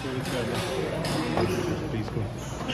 Please go.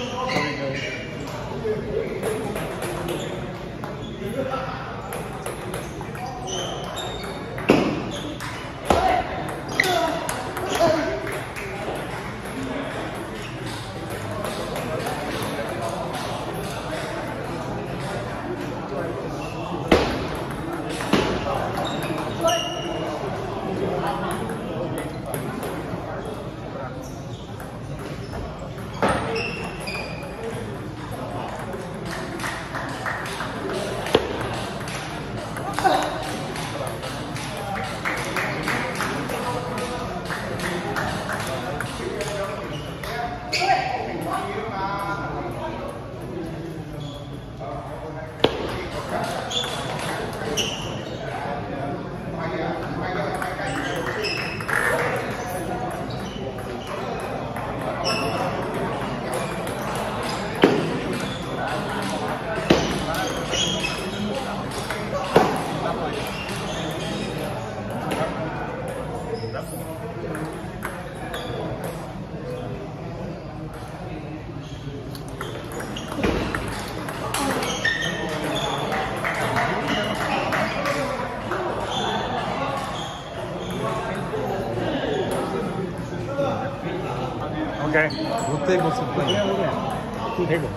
Okay. What table to play? Yeah. 2 tables.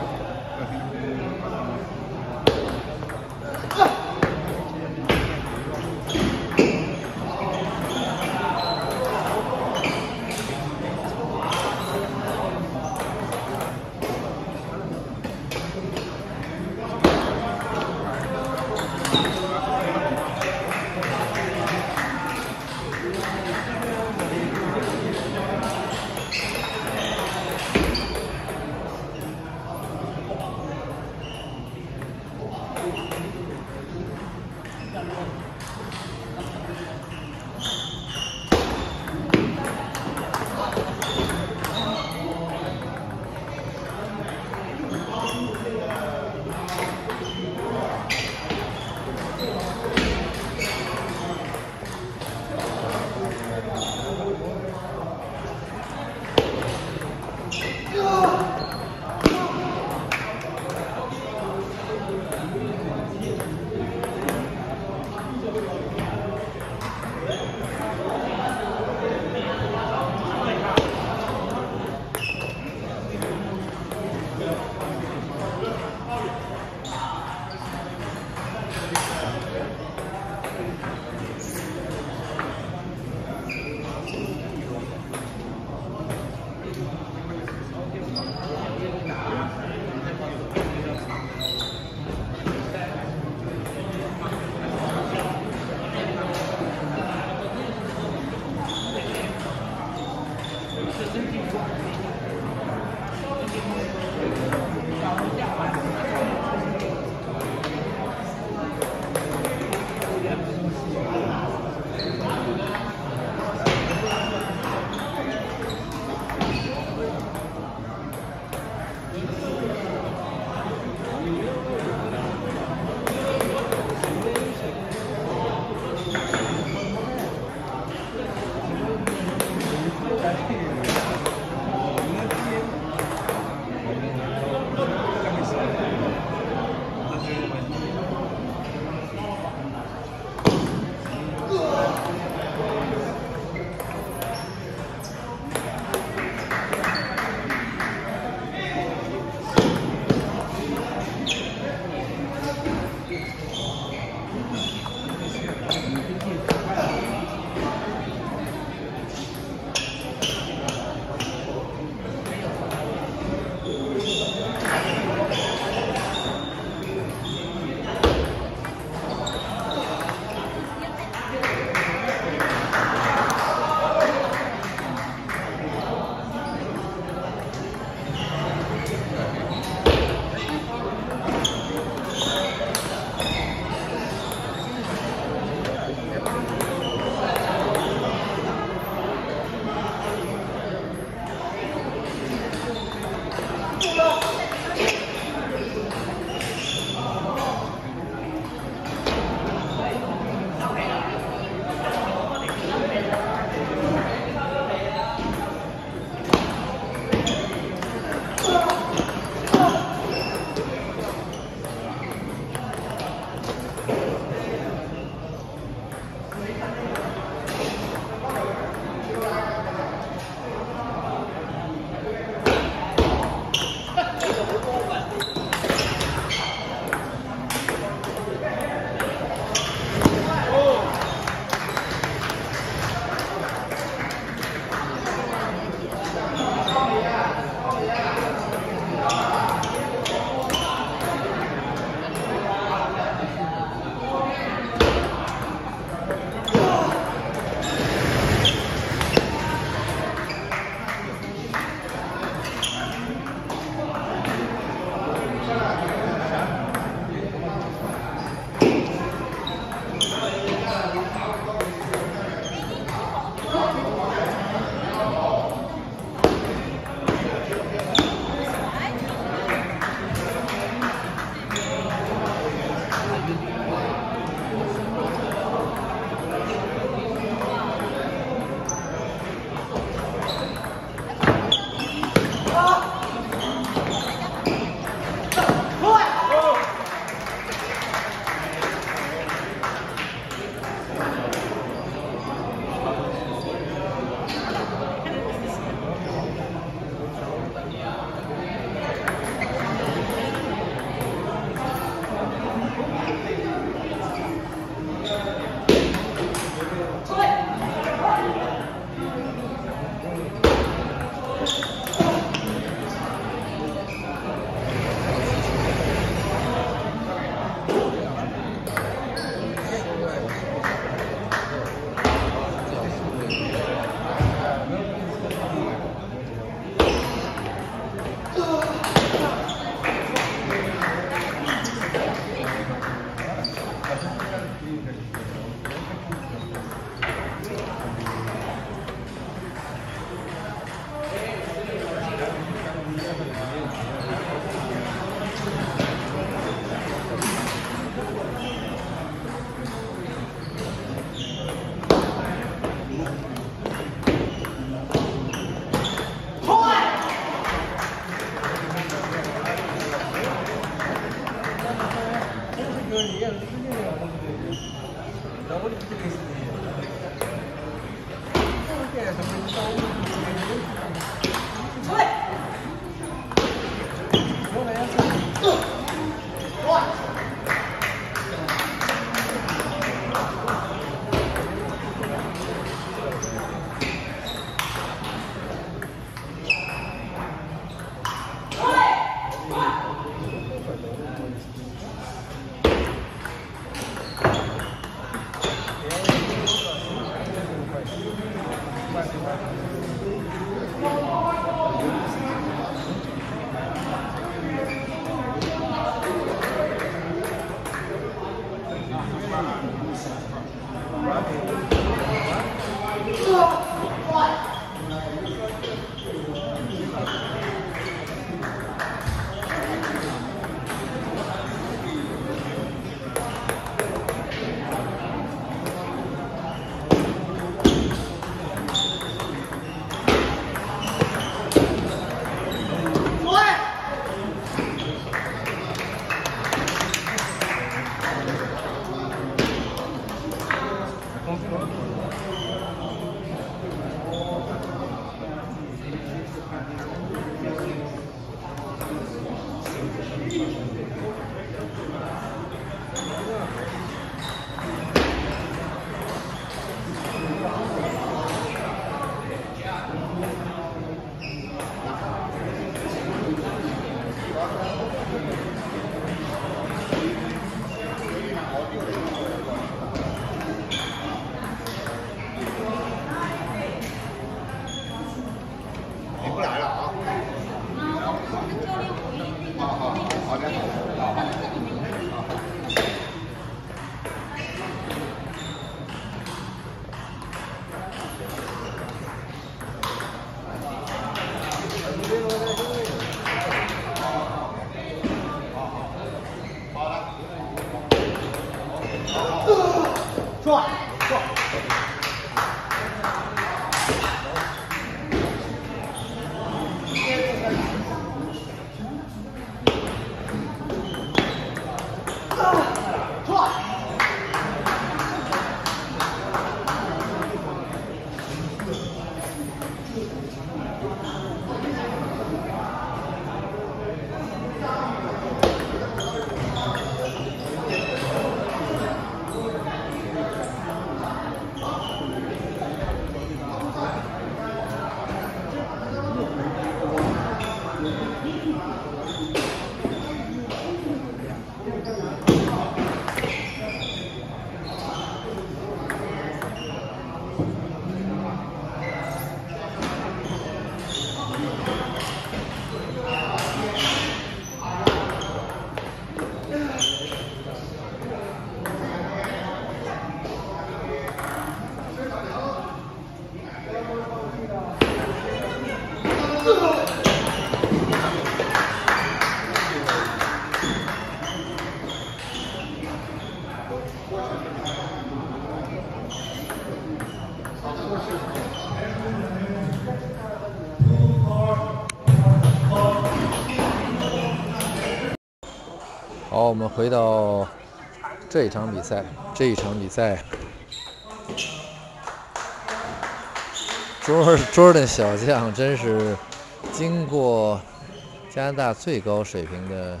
好，我们回到这一场比赛。Jordan 小将真是经过加拿大最高水平的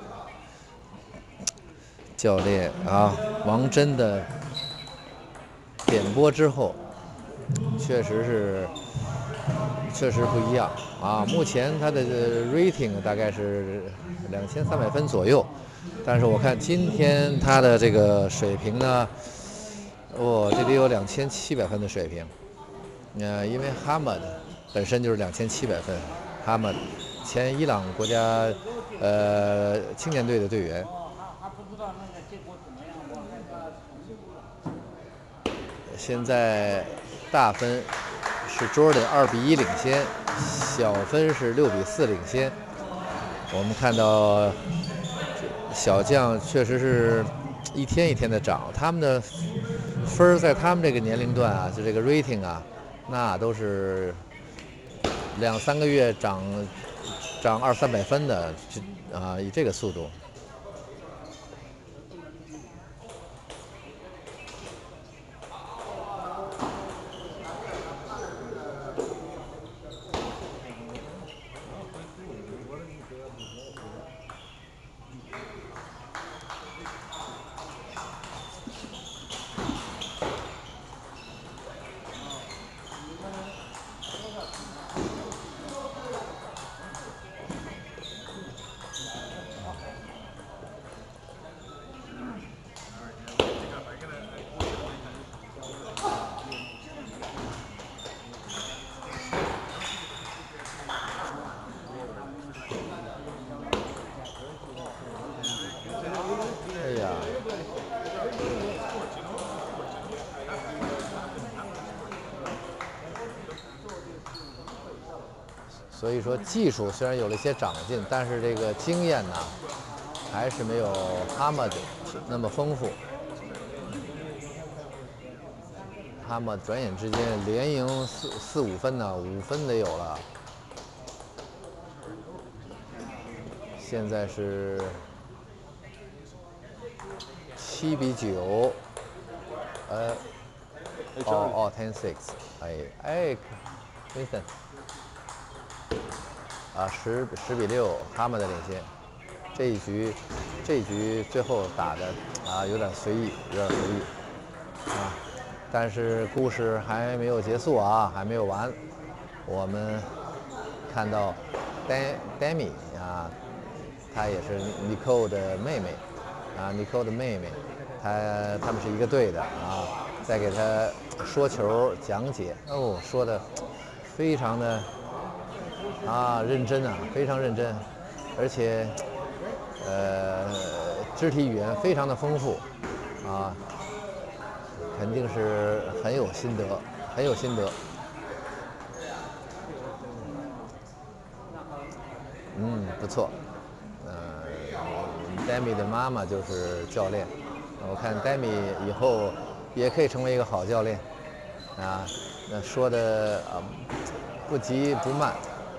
教练王真的点拨之后，确实不一样目前他的 rating 大概是2300分左右，但是我看今天他的这个水平呢，这里有2700分的水平。因为哈默本身就是2700分，哈默前伊朗国家青年队的队员。现在大分是 Jordan 2比1领先，小分是6比4领先。我们看到小将确实是一天一天的涨，他们的分在他们这个年龄段就这个 rating 那都是2-3个月涨200-300分的以这个速度。 所以说技术虽然有了一些长进，但是这个经验呢，还是没有哈默德那么丰富。哈默转眼之间连赢四五分呢，5分得有了。现在是7比9，10-6，Vincent， 10比6，哈默的领先。这一局最后打的有点随意，但是故事还没有结束啊，还没有完。我们看到Demi 她也是 Nicole 的妹妹，Nicole 的妹妹，他们是一个队的在给她说球讲解，说的非常的认真非常认真，而且肢体语言非常的丰富肯定是很有心得，很有心得。不错。Demi 的妈妈就是教练，我看 Demi 以后也可以成为一个好教练那说的不急不慢，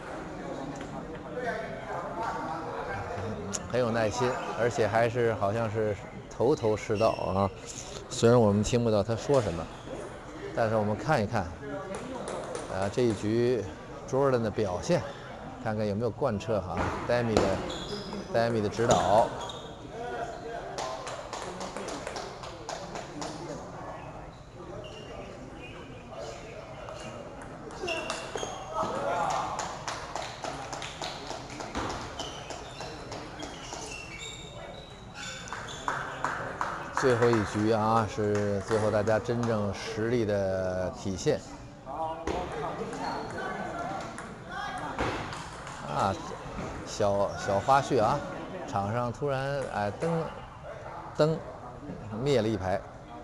很有耐心，而且还是好像是头头是道虽然我们听不到他说什么，但是我们看一看这一局 Jordan 的表现，看看有没有贯彻Demi 的指导。最后一局是最后大家真正实力的体现小花絮场上突然灯灭了一排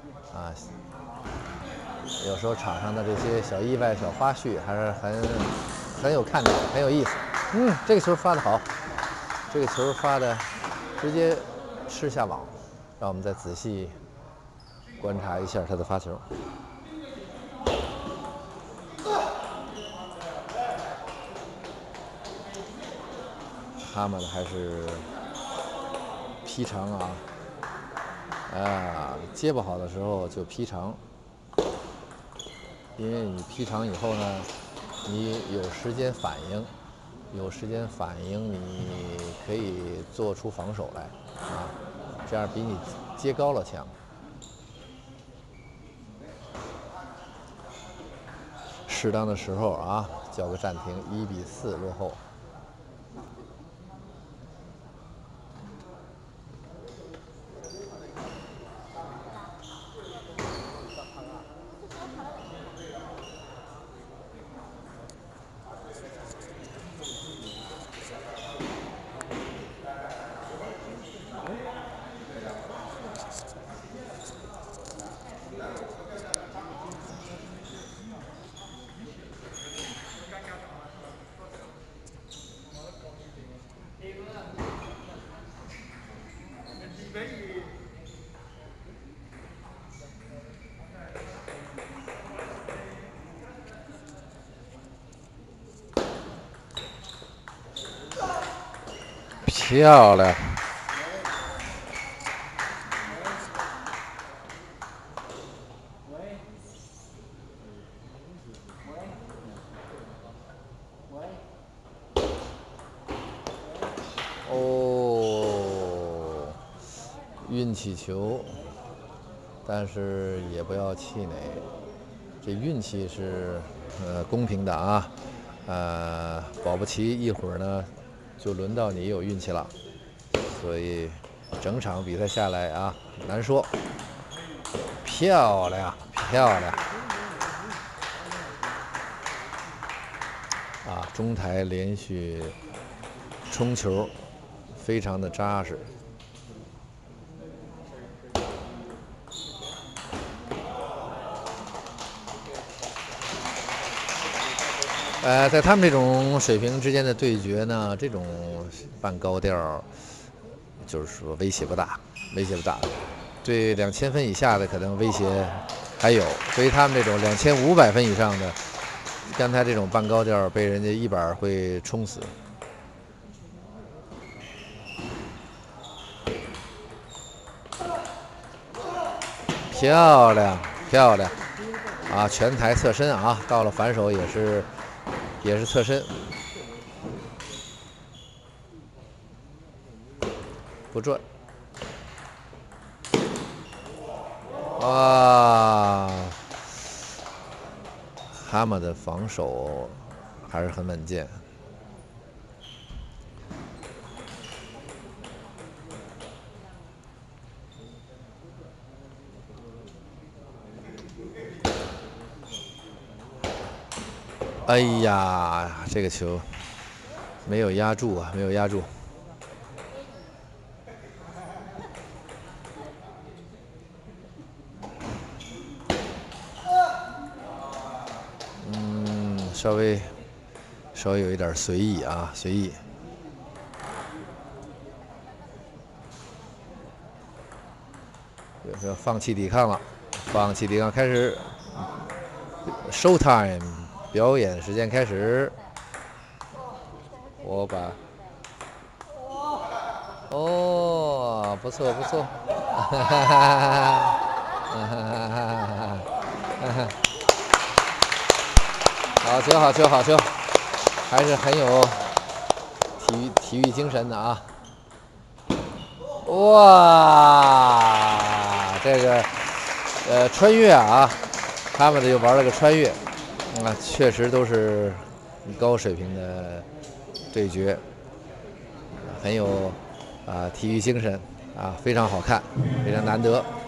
有时候场上的这些小意外、小花絮还是很有看点，很有意思。这个球发得好，这个球发的直接吃下网。让我们再仔细观察一下他的发球。哈默的还是劈长接不好的时候就劈长，因为你劈长以后呢，你有时间反应，你可以做出防守来这样比你接高了强。适当的时候叫个暂停，1比4落后。漂亮！运气球，但是也不要气馁，这运气是公平的保不齐一会儿呢就轮到你有运气了，所以整场比赛下来难说。漂亮中台连续冲球非常的扎实。 在他们这种水平之间的对决呢，这种半高调，就是说威胁不大，威胁不大。对2000分以下的可能威胁还有，对于他们这种2500分以上的，刚才这种半高调被人家一板会冲死。漂亮，漂亮，啊，全台侧身啊，到了反手也是侧身，不转。哇，哈马的防守还是很稳健。哎呀，这个球没有压住啊，没有压住。稍微有一点随意啊，随意。要放弃抵抗了，放弃抵抗，开始 show time， 表演时间开始。我把，哦，不错不错，哈哈哈，好球好球好球，还是很有体育精神的啊！哇，这个穿越啊，他们的又玩了个穿越，啊，确实都是高水平的对决，很有体育精神啊，非常好看，非常难得。